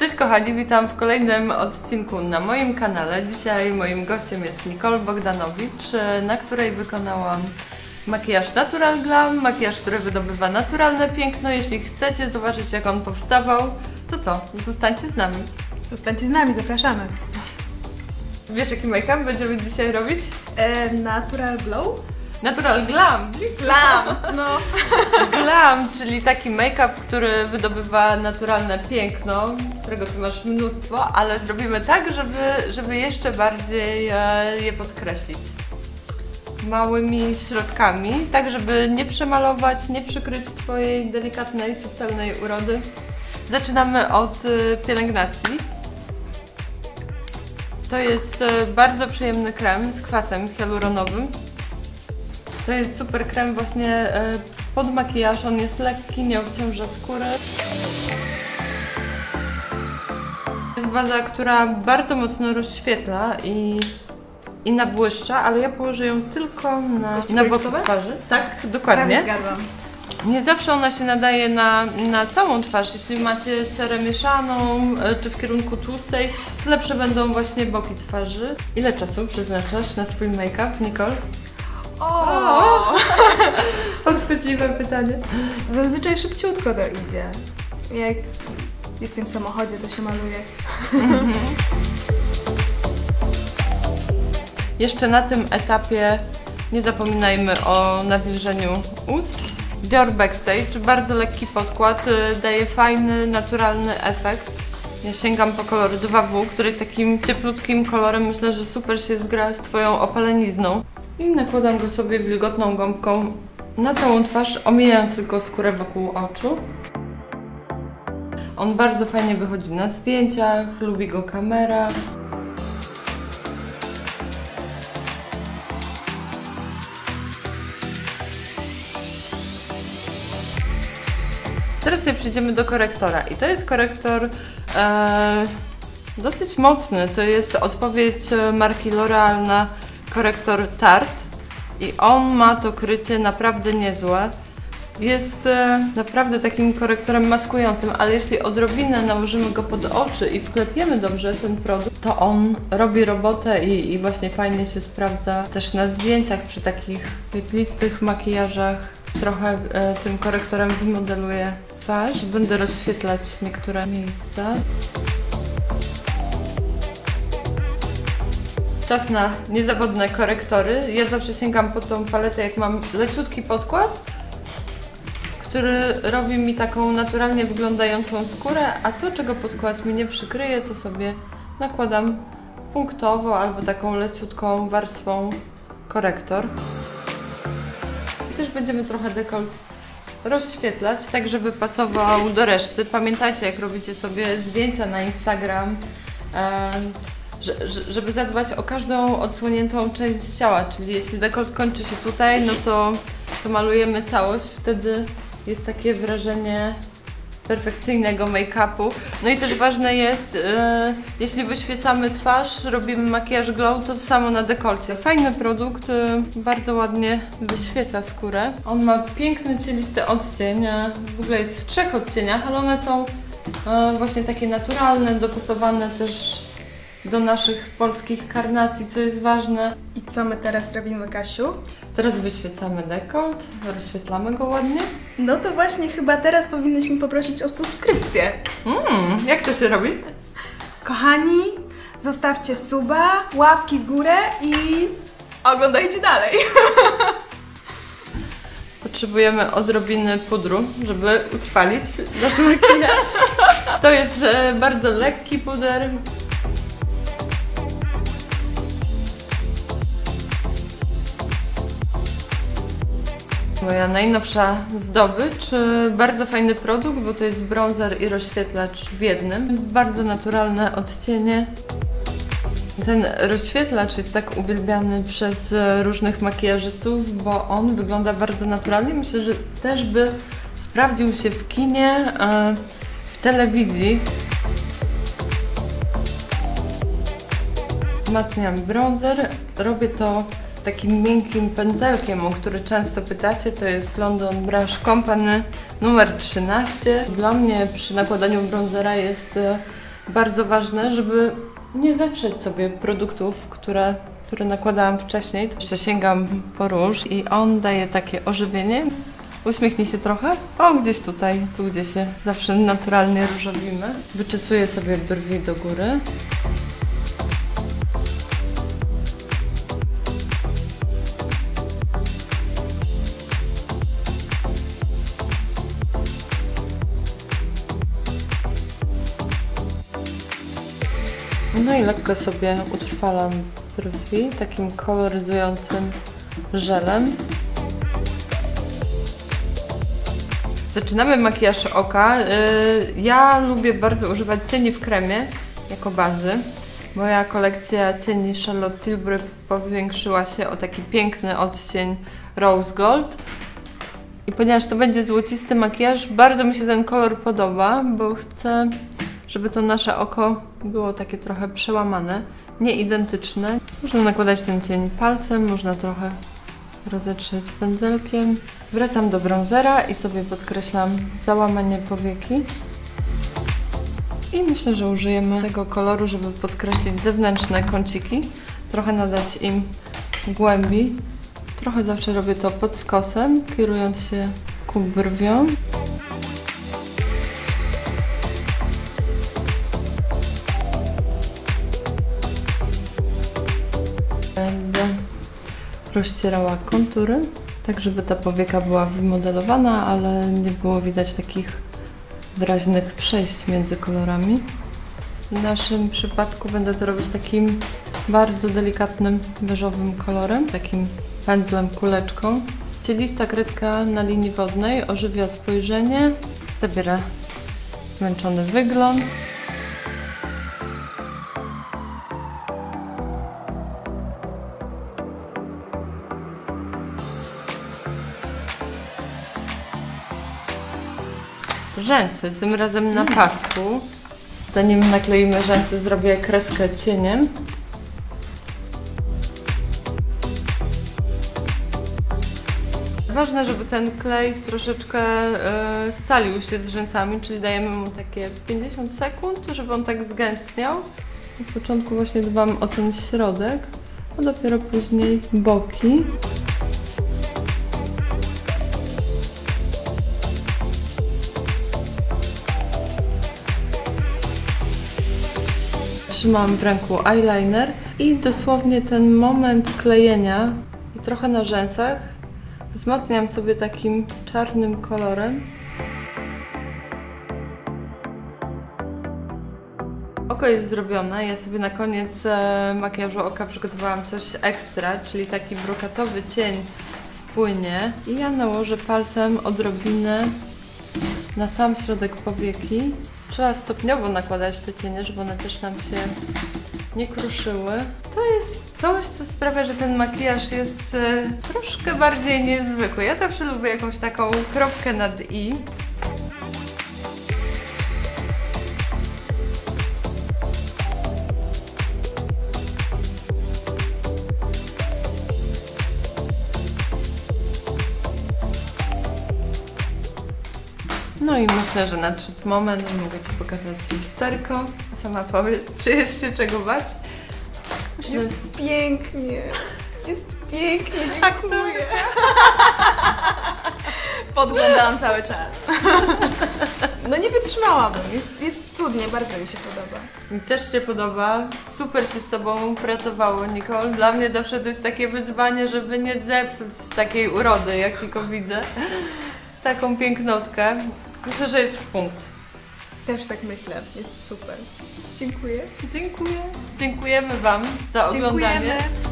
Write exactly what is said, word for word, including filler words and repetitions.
Cześć kochani, witam w kolejnym odcinku na moim kanale. Dzisiaj moim gościem jest Nicole Bogdanowicz, na której wykonałam makijaż Natural Glam, makijaż, który wydobywa naturalne piękno. Jeśli chcecie zobaczyć, jak on powstawał, to co? Zostańcie z nami. Zostańcie z nami, zapraszamy. Wiesz, jaki make-up będziemy dzisiaj robić? E, natural Glow? Natural Glam! Glam! No. Glam, czyli taki make-up, który wydobywa naturalne piękno, którego tu masz mnóstwo, ale zrobimy tak, żeby, żeby jeszcze bardziej je podkreślić. Małymi środkami, tak żeby nie przemalować, nie przykryć Twojej delikatnej, subtelnej urody. Zaczynamy od pielęgnacji. To jest bardzo przyjemny krem z kwasem hialuronowym. To jest super krem właśnie pod makijaż, on jest lekki, nie obciąża skóry. To jest baza, która bardzo mocno rozświetla i, i nabłyszcza, ale ja położę ją tylko na, na boki twarzy. Tak, dokładnie. Prawie zgadłam. Nie zawsze ona się nadaje na, na całą twarz. Jeśli macie cerę mieszaną czy w kierunku tłustej, to lepsze będą właśnie boki twarzy. Ile czasu przeznaczasz na swój make-up, Nicole? O! Podchwytliwe pytanie. Zazwyczaj szybciutko to idzie. Jak jestem w samochodzie, to się maluje. Mhm. Jeszcze na tym etapie nie zapominajmy o nawilżeniu ust. Dior Backstage, bardzo lekki podkład, daje fajny, naturalny efekt. Ja sięgam po kolor dwa W, który jest takim cieplutkim kolorem. Myślę, że super się zgra z Twoją opalenizną. I nakładam go sobie wilgotną gąbką na całą twarz, omijając tylko skórę wokół oczu. On bardzo fajnie wychodzi na zdjęciach, lubi go kamera. Teraz sobie przejdziemy do korektora i to jest korektor e, dosyć mocny. To jest odpowiedź marki L'Oreal na korektor Tarte i on ma to krycie naprawdę niezłe. Jest e, naprawdę takim korektorem maskującym, ale jeśli odrobinę nałożymy go pod oczy i wklepiemy dobrze ten produkt, to on robi robotę i, i właśnie fajnie się sprawdza też na zdjęciach przy takich świetlistych makijażach. Trochę e, tym korektorem wymodeluję twarz. Będę rozświetlać niektóre miejsca. Czas na niezawodne korektory. Ja zawsze sięgam po tą paletę, jak mam leciutki podkład, który robi mi taką naturalnie wyglądającą skórę, a to, czego podkład mi nie przykryje, to sobie nakładam punktowo albo taką leciutką warstwą korektor. I też będziemy trochę dekolt rozświetlać, tak żeby pasował do reszty. Pamiętajcie, jak robicie sobie zdjęcia na Instagram, żeby zadbać o każdą odsłoniętą część ciała, czyli jeśli dekolt kończy się tutaj, no to, to malujemy całość, wtedy jest takie wrażenie perfekcyjnego make-upu. No i też ważne jest, yy, jeśli wyświecamy twarz, robimy makijaż glow, to samo na dekolcie. Fajny produkt, yy, bardzo ładnie wyświeca skórę. On ma piękny, cielisty odcień, w ogóle jest w trzech odcieniach, ale one są yy, właśnie takie naturalne, dopasowane też do naszych polskich karnacji, co jest ważne. I co my teraz robimy, Kasiu? Teraz wyświecamy dekolt, rozświetlamy go ładnie. No to właśnie chyba teraz powinnyśmy poprosić o subskrypcję. Mm, jak to się robi? Kochani, zostawcie suba, łapki w górę i oglądajcie dalej. Potrzebujemy odrobiny pudru, żeby utrwalić nasz makijaż. To jest e, bardzo lekki puder. Moja najnowsza zdobycz, bardzo fajny produkt, bo to jest bronzer i rozświetlacz w jednym. Bardzo naturalne odcienie. Ten rozświetlacz jest tak uwielbiany przez różnych makijażystów, bo on wygląda bardzo naturalnie. Myślę, że też by sprawdził się w kinie, w telewizji. Wzmacniam bronzer, robię to takim miękkim pędzelkiem, o który często pytacie. To jest London Brush Company numer trzynaście. Dla mnie przy nakładaniu bronzera jest bardzo ważne, żeby nie zetrzeć sobie produktów, które, które nakładałam wcześniej. Jeszcze sięgam po róż i on daje takie ożywienie. Uśmiechnij się trochę. O, gdzieś tutaj, tu gdzie się zawsze naturalnie różowimy. Wyczesuję sobie brwi do góry. No i lekko sobie utrwalam brwi takim koloryzującym żelem. Zaczynamy makijaż oka. Ja lubię bardzo używać cieni w kremie jako bazy. Moja kolekcja cieni Charlotte Tilbury powiększyła się o taki piękny odcień Rose Gold. I ponieważ to będzie złocisty makijaż, bardzo mi się ten kolor podoba, bo chcę, żeby to nasze oko było takie trochę przełamane, nieidentyczne. Można nakładać ten cień palcem, można trochę rozetrzeć pędzelkiem. Wracam do bronzera i sobie podkreślam załamanie powieki. I myślę, że użyjemy tego koloru, żeby podkreślić zewnętrzne kąciki, trochę nadać im głębi. Trochę zawsze robię to pod skosem, kierując się ku brwiom. Będę rozcierała kontury, tak żeby ta powieka była wymodelowana, ale nie było widać takich wyraźnych przejść między kolorami. W naszym przypadku będę to robić takim bardzo delikatnym beżowym kolorem, takim pędzlem kuleczką. Cielista kredka na linii wodnej ożywia spojrzenie, zabiera zmęczony wygląd. Rzęsy, tym razem na pasku. Zanim nakleimy rzęsy, zrobię kreskę cieniem. Ważne, żeby ten klej troszeczkę e, scalił się z rzęsami, czyli dajemy mu takie pięćdziesiąt sekund, żeby on tak zgęstniał. Na początku właśnie dbam o ten środek, a dopiero później boki. Trzymam w ręku eyeliner i dosłownie ten moment klejenia i trochę na rzęsach wzmacniam sobie takim czarnym kolorem. Oko jest zrobione. Ja sobie na koniec e, makijażu oka przygotowałam coś ekstra, czyli taki brokatowy cień w płynie. I ja nałożę palcem odrobinę na sam środek powieki. Trzeba stopniowo nakładać te cienie, żeby one też nam się nie kruszyły. To jest coś, co sprawia, że ten makijaż jest e, troszkę bardziej niezwykły. Ja zawsze lubię jakąś taką kropkę nad i. No i myślę, że nadszedł moment, że mogę Ci pokazać lusterko. Sama powiedz, czy jest się czego bać? Jest pięknie. Jest pięknie, dziękuję. Podglądałam cały czas. No nie wytrzymałabym. Jest, jest cudnie, bardzo mi się podoba. Mi też się podoba. Super się z Tobą pracowało, Nicole. Dla mnie zawsze to jest takie wyzwanie, żeby nie zepsuć takiej urody, jak tylko widzę. Taką pięknotkę. Myślę, że jest w punkt. Też tak myślę. Jest super. Dziękuję. Dziękuję. Dziękujemy Wam za oglądanie. Dziękujemy.